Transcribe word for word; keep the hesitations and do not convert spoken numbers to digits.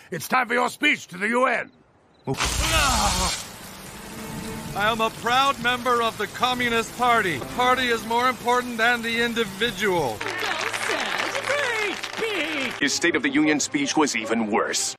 It's time for your speech to the U N. I am a proud member of the Communist Party. The party is more important than the individual. His State of the Union speech was even worse.